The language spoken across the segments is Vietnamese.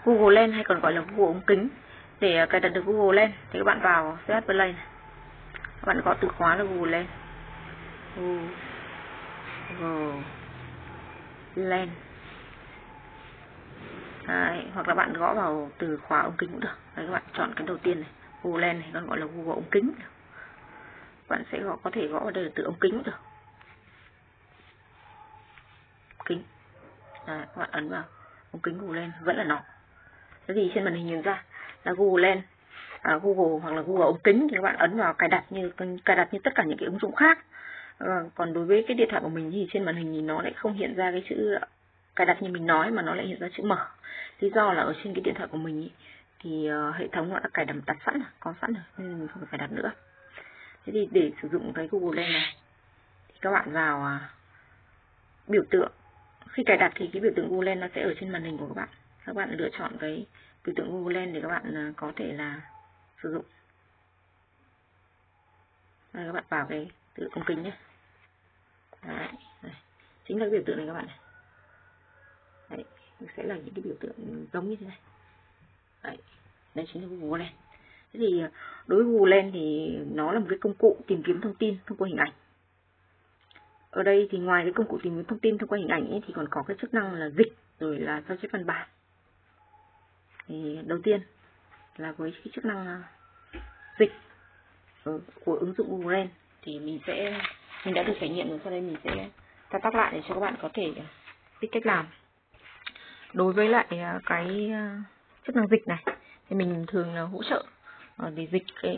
Google Lens hay còn gọi là Google ống kính. Để cài đặt được Google Lens thì các bạn vào CH Play này. Các bạn gõ từ khóa là Google Lens. Google Lens. Đấy, hoặc là bạn gõ vào từ khóa ống kính cũng được. Đấy, các bạn chọn cái đầu tiên này, Google Lens này, còn gọi là Google ống kính. Bạn sẽ có thể gõ vào đây là từ ống kính cũng được. Kính. Đấy, các bạn ấn vào ống kính Google Lens vẫn là nó. Thế thì trên màn hình nhìn ra là Google Lens, Google hoặc là Google ống kính thì các bạn ấn vào cài đặt như tất cả những cái ứng dụng khác. Còn đối với cái điện thoại của mình thì trên màn hình thì nó lại không hiện ra cái chữ cài đặt như mình nói, mà nó lại hiện ra chữ mở. Lý do là ở trên cái điện thoại của mình thì hệ thống nó đã cài đặt sẵn rồi, có sẵn rồi, nên mình không phải cài đặt nữa. Thế thì để sử dụng cái Google Lens này thì các bạn vào biểu tượng. Khi cài đặt thì cái biểu tượng Google Lens nó sẽ ở trên màn hình của các bạn. Các bạn lựa chọn cái biểu tượng Google Lens để các bạn có thể là sử dụng. Đây, các bạn vào cái tự ống kính nhé. Đấy, đây. Chính là cái biểu tượng này các bạn này. Đấy, sẽ là những cái biểu tượng giống như thế này. Đấy, đây chính là Google Lens. Thế thì đối với Google Lens thì nó là một cái công cụ tìm kiếm thông tin thông qua hình ảnh. Ở đây thì ngoài cái công cụ tìm kiếm thông tin thông qua hình ảnh ấy, thì còn có cái chức năng là dịch rồi là sao chép văn bản. Thì đầu tiên là với cái chức năng dịch của ứng dụng Google Lens thì mình đã được trải nghiệm rồi, sau đây mình sẽ thao tác lại để cho các bạn có thể biết cách làm. Đối với lại cái chức năng dịch này thì mình thường là hỗ trợ để dịch cái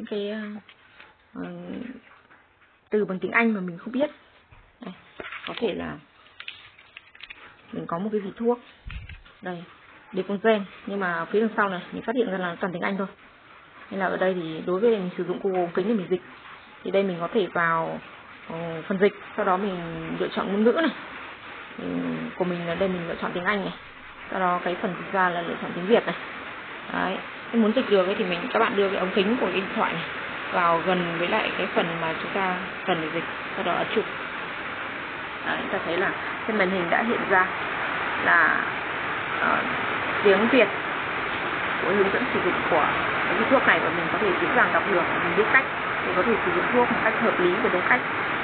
từ bằng tiếng Anh mà mình không biết. Đây, có thể là mình có một cái vị thuốc đây, Decongen, nhưng mà phía đằng sau này mình phát hiện ra là toàn tiếng Anh thôi. Nên là ở đây thì đối với mình sử dụng Google kính để mình dịch thì đây mình có thể vào phần dịch, sau đó mình lựa chọn ngôn ngữ này của mình, là đây mình lựa chọn tiếng Anh này, sau đó cái phần dịch ra là lựa chọn tiếng Việt này. Đấy, nếu muốn dịch được thì các bạn đưa cái ống kính của cái điện thoại này vào gần với lại cái phần mà chúng ta cần để dịch, sau đó ấn chụp. Đấy, ta thấy là trên màn hình đã hiện ra là tiếng Việt của hướng dẫn sử dụng của cái thuốc này, và mình có thể dễ dàng đọc được, mình biết cách để có thể sử dụng thuốc một cách hợp lý và đúng cách.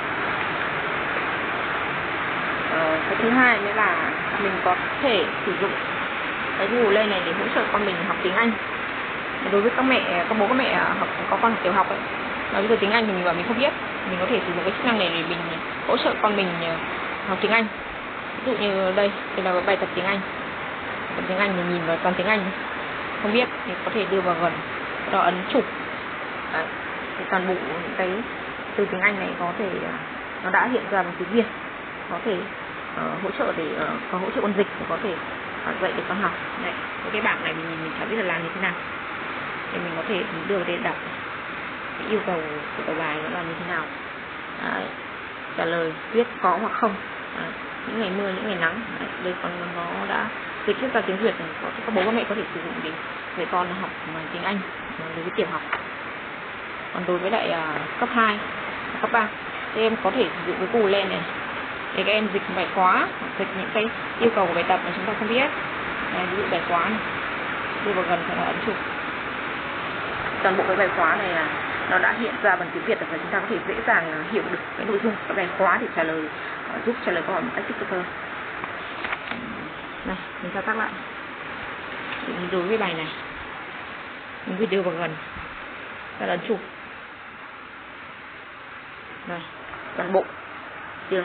Cái thứ hai nữa là mình có thể sử dụng cái Google Lens này để hỗ trợ con mình học tiếng Anh. Đối với các bố các mẹ có con học tiểu học ấy, mà bây giờ tiếng Anh thì mình bảo mình không biết, mình có thể sử dụng cái chức năng này để mình hỗ trợ con mình học tiếng Anh. Ví dụ như đây là bài tập tiếng Anh. Tập tiếng Anh mình nhìn vào toàn tiếng Anh không biết thì có thể đưa vào gần, đó ấn chụp. Đấy, thì toàn bộ những cái từ tiếng Anh này có thể nó đã hiện ra bằng tiếng Việt, có thể hỗ trợ để có hỗ trợ con dịch để có thể dạy được con học. Đấy, cái bảng này mình chẳng biết là làm như thế nào, thì mình có thể đưa vào đây đọc cái yêu cầu của tờ bài nó là như thế nào. Đấy, trả lời viết có hoặc không. Đấy, những ngày mưa, những ngày nắng. Đấy, đây con nó đã dịch hết ra tiếng Việt này, các bố các mẹ có thể sử dụng để dạy con học tiếng Anh đối với tiểu học. Còn đối với lại cấp 2, cấp 3 thì em có thể sử dụng cái Google Lens này để các em dịch bài khóa, dịch những cái yêu cầu của bài tập mà chúng ta không biết. Đây, ví dụ bài khóa này, đưa vào gần phải là ấn chụp. Toàn bộ cái bài khóa này là nó đã hiện ra bằng tiếng Việt, và chúng ta có thể dễ dàng hiểu được cái nội dung của bài khóa để trả lời, giúp trả lời câu hỏi một cách tích cực hơn. Này, mình thao tác lại. Đối với bài này, mình phải đưa vào gần, ta ấn chụp. Đây, toàn bộ tiếng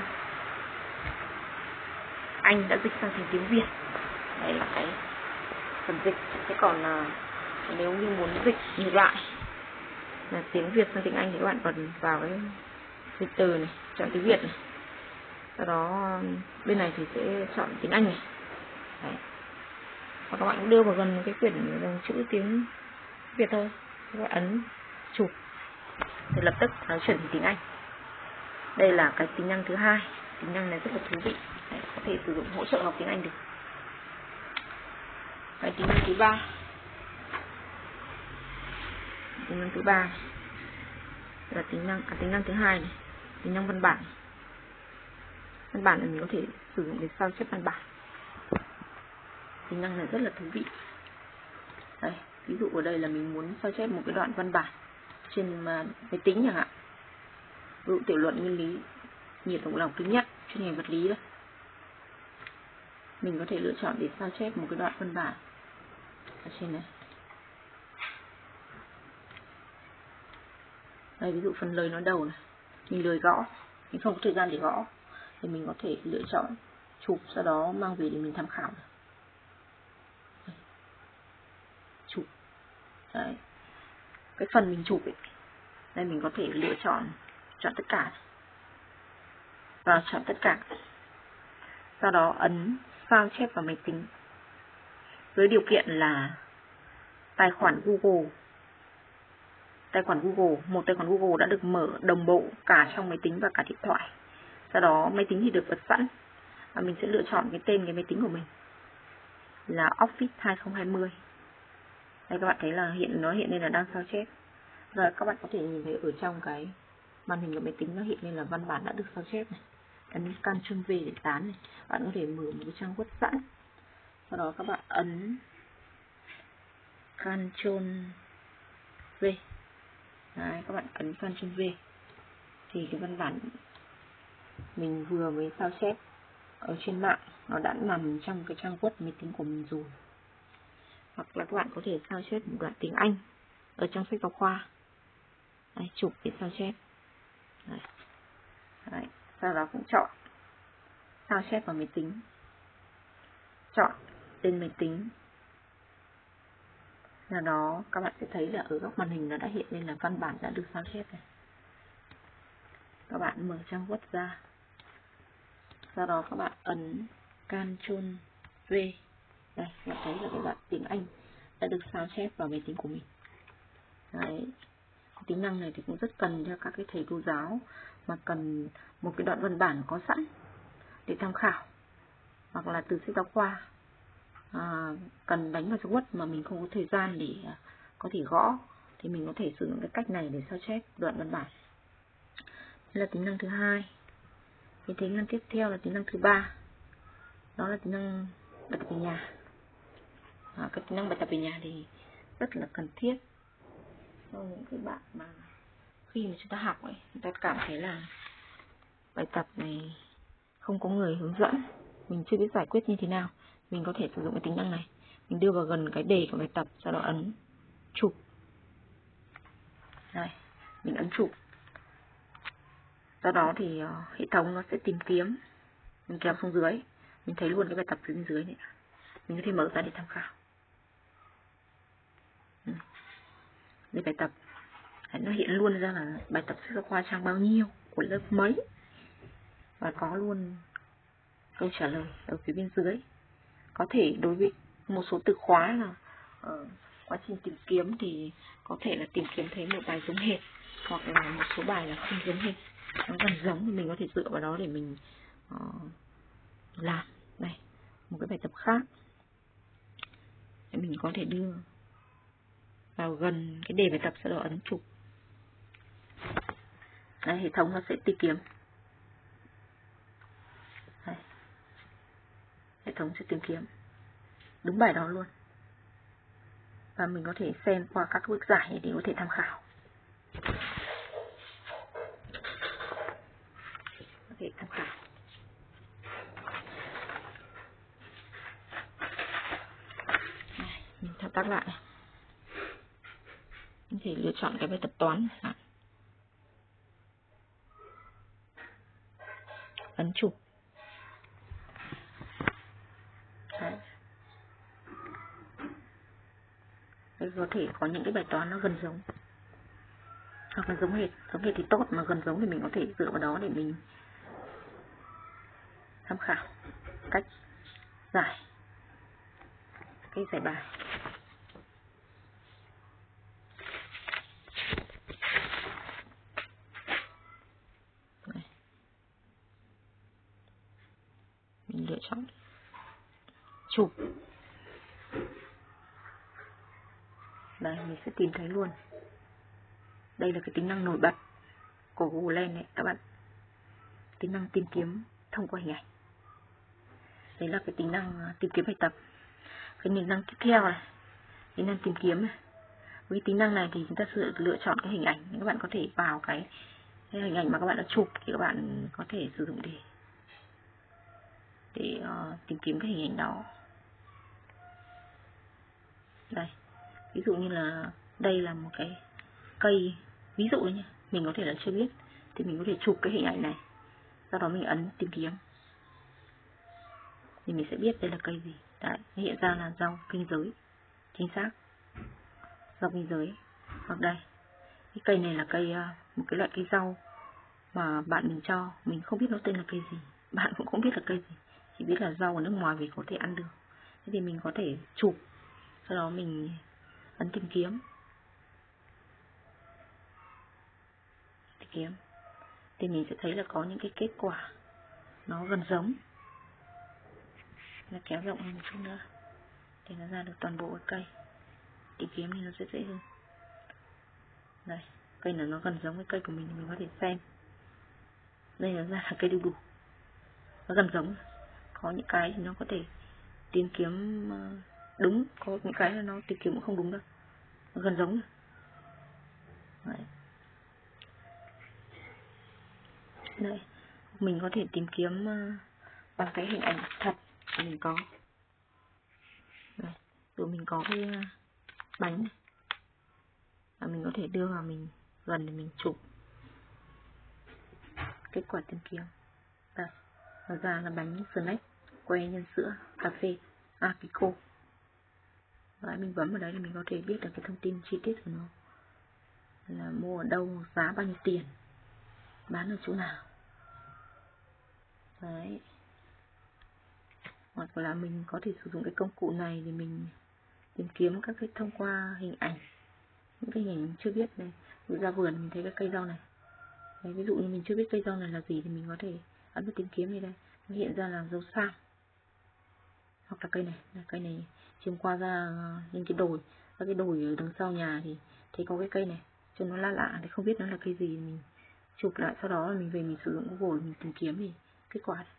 Anh đã dịch sang thành tiếng Việt. Đây là cái phần dịch. Thế còn nếu như muốn dịch ngược lại là tiếng Việt sang tiếng Anh thì các bạn còn vào cái dịch từ này, chọn tiếng Việt này, sau đó bên này thì sẽ chọn tiếng Anh này. Đấy. Và các bạn cũng đưa vào gần cái quyển dòng chữ tiếng Việt thôi, các bạn ấn chụp thì lập tức nó chuyển thành tiếng Anh. Đây là cái tính năng thứ hai. Tính năng này rất là thú vị. Đấy, có thể sử dụng hỗ trợ học tiếng Anh được. Cái tính năng thứ ba. Tính năng thứ ba là tính năng thứ hai này, tính năng văn bản. Văn bản này mình có thể sử dụng để sao chép văn bản. Tính năng này rất là thú vị. Đây, ví dụ ở đây là mình muốn sao chép một cái đoạn văn bản trên máy tính chẳng hạn. Ví dụ tiểu luận nguyên lý nhiệt động lỏng thứ nhất chuyên ngành vật lý đây. Mình có thể lựa chọn để sao chép một cái đoạn văn bản ở trên này. Đây, ví dụ phần lời nói đầu này, mình lười gõ, mình không có thời gian để gõ, thì mình có thể lựa chọn chụp, sau đó mang về để mình tham khảo. Đây. Chụp. Đấy. Cái phần mình chụp ấy, đây mình có thể lựa chọn tất cả và chọn tất cả, sau đó ấn sao chép vào máy tính với điều kiện là tài khoản Google, một tài khoản Google đã được mở đồng bộ cả trong máy tính và cả điện thoại. Sau đó máy tính thì được bật sẵn và mình sẽ lựa chọn cái tên cái máy tính của mình là Office 2020. Đây, các bạn thấy là nó hiện lên là đang sao chép. Rồi các bạn có thể nhìn thấy ở trong cái màn hình của máy tính nó hiện lên là văn bản đã được sao chép này. Ấn Ctrl V để tán này. Bạn có thể mở một cái trang web sẵn. Sau đó các bạn ấn Ctrl V. Đấy, các bạn ấn Ctrl V thì cái văn bản mình vừa mới sao chép ở trên mạng nó đã nằm trong cái trang web máy tính của mình rồi. Hoặc là các bạn có thể sao chép một đoạn tiếng Anh ở trong sách giáo khoa. Đấy, chụp để sao chép. Đấy, sau đó cũng chọn sao chép vào máy tính, chọn tên máy tính. Sau đó các bạn sẽ thấy là ở góc màn hình nó đã hiện lên là văn bản đã được sao chép này. Các bạn mở trang web ra, sau đó các bạn ấn Ctrl V. Đây, các bạn thấy là cái đoạn tiếng Anh đã được sao chép vào máy tính của mình. Đấy. Tính năng này thì cũng rất cần cho các cái thầy cô giáo mà cần một cái đoạn văn bản có sẵn để tham khảo, hoặc là từ sách giáo khoa cần đánh vào trang web mà mình không có thời gian để có thể gõ, thì mình có thể sử dụng cái cách này để sao chép đoạn văn bản. Đây là tính năng thứ hai. Cái tính năng tiếp theo là tính năng thứ ba, đó là tính năng bài tập về nhà. Cái tính năng bài tập về nhà thì rất là cần thiết cho những cái bạn mà khi mà chúng ta học ấy, chúng ta cảm thấy là bài tập này không có người hướng dẫn, mình chưa biết giải quyết như thế nào, mình có thể sử dụng cái tính năng này. Mình đưa vào gần cái đề của bài tập, sau đó ấn chụp. Đây, mình ấn chụp. Sau đó thì hệ thống nó sẽ tìm kiếm, mình kéo xuống dưới, mình thấy luôn cái bài tập phía bên dưới này. Mình có thể mở ra để tham khảo. Đây bài tập, nó hiện luôn ra là bài tập sách giáo khoa trang bao nhiêu, của lớp mấy, và có luôn câu trả lời ở phía bên dưới. Có thể đối với một số từ khóa là quá trình tìm kiếm thì có thể là tìm kiếm thấy một bài giống hệt, hoặc là một số bài là không giống hệt, nó gần giống, thì mình có thể dựa vào đó để mình làm. Đây, một cái bài tập khác để mình có thể đưa vào gần cái đề bài tập, sau đó ấn chụp. Đây, hệ thống nó sẽ tìm kiếm. Đây. Hệ thống sẽ tìm kiếm đúng bài đó luôn, và mình có thể xem qua các bước giải để có thể tham khảo. Có thể tham khảo. Đây, mình thao tác lại. Mình có thể lựa chọn cái bài tập toán, ấn chụp. Đấy. Đây, có thể có những cái bài toán nó gần giống, hoặc là giống hệt thì tốt, mà gần giống thì mình có thể dựa vào đó để mình tham khảo cách giải cái giải bài. Đây. Mình lựa chọn chụp. Đây, mình sẽ tìm thấy luôn. Đây là cái tính năng nổi bật của Google Lens này các bạn. Tính năng tìm kiếm thông qua hình ảnh. Đấy là cái tính năng tìm kiếm bài tập. cái tính năng tiếp theo này, tính năng tìm kiếm này. Với tính năng này thì chúng ta sẽ lựa chọn cái hình ảnh. Các bạn có thể vào cái hình ảnh mà các bạn đã chụp thì các bạn có thể sử dụng để tìm kiếm cái hình ảnh đó. Đây, ví dụ như là đây là một cái cây, ví dụ nhé, mình có thể là chưa biết thì mình có thể chụp cái hình ảnh này, sau đó mình ấn tìm kiếm thì mình sẽ biết đây là cây gì. Đấy, hiện ra là rau kinh giới, chính xác, rau kinh giới. Hoặc đây, cái cây này là cây, một cái loại cây rau mà bạn mình cho, mình không biết nó tên là cây gì, bạn cũng không biết là cây gì, chỉ biết là rau ở nước ngoài vì có thể ăn được. Thế thì mình có thể chụp, sau đó mình ấn tìm kiếm, thì mình sẽ thấy là có những cái kết quả nó gần giống. Nó kéo rộng hơn một chút nữa để nó ra được toàn bộ cái cây. Tìm kiếm thì nó sẽ dễ hơn. Đây, cây này nó gần giống với cây của mình thì mình có thể xem. Đây nó ra là cây đu đủ, nó gần giống. Có những cái thì nó có thể tìm kiếm đúng, có những cái là nó tìm kiếm cũng không đúng đâu, nó gần giống. Đấy. Đây, mình có thể tìm kiếm bằng cái hình ảnh thật mình có. Đây, rồi mình có cái bánh này, và mình có thể đưa vào mình gần để mình chụp kết quả tìm kiếm. Đây, nó ra là bánh snack que nhân sữa cà phê Akiko. Đấy, mình bấm vào đấy thì mình có thể biết được cái thông tin chi tiết của nó, là mua ở đâu, giá bao nhiêu tiền, bán ở chỗ nào. Đấy, hoặc là mình có thể sử dụng cái công cụ này để mình tìm kiếm các cái thông qua hình ảnh, những cái hình ảnh chưa biết này. Ví dụ ra vườn mình thấy cái cây rau này. Đấy, ví dụ như mình chưa biết cây rau này là gì thì mình có thể ấn vào tìm kiếm đây, nó hiện ra là dâu sam. Hoặc là cây này chiều qua ra lên cái đồi, ra cái đồi ở đằng sau nhà thì thấy có cái cây này, cho nó lạ lạ thì không biết nó là cây gì, mình chụp lại, sau đó mình về mình sử dụng Google mình tìm kiếm thì kết quả này.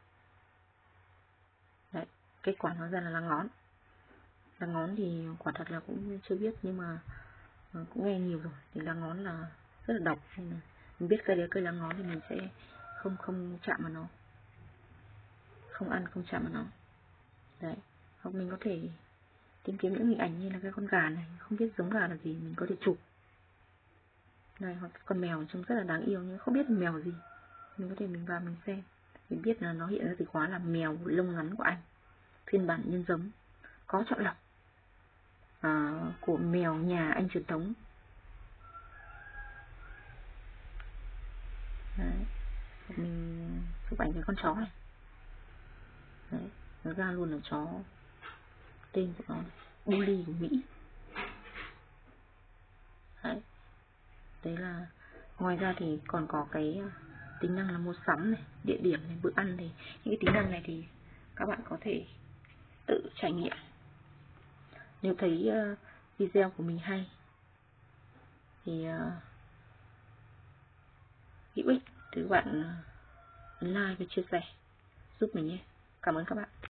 Đấy, kết quả nó ra là lá ngón. Lá ngón thì quả thật là cũng chưa biết, nhưng mà cũng nghe nhiều rồi, thì lá ngón là rất là độc, nên là mình biết cây đấy cây lá ngón thì mình sẽ không chạm vào nó, không ăn, không chạm vào nó. Đấy, hoặc mình có thể tìm kiếm những hình ảnh như là cái con gà này, không biết giống gà là gì, mình có thể chụp. Này, hoặc con mèo trông rất là đáng yêu nhưng không biết mèo gì, mình có thể mình vào mình xem, mình biết là nó hiện ra từ khóa là mèo lông ngắn của Anh, phiên bản nhân giống, có chọn lọc của mèo nhà Anh truyền thống. Đấy, mình chụp ảnh cái con chó này. Đấy, nó ra luôn là chó, tên của nó Bully của Mỹ. Đấy, đấy là ngoài ra thì còn có cái tính năng là mua sắm này, địa điểm này, bữa ăn này. Những cái tính năng này thì các bạn có thể tự trải nghiệm. Nếu thấy video của mình hay thì hữu ích thì các bạn like và chia sẻ giúp mình nhé. Cảm ơn các bạn.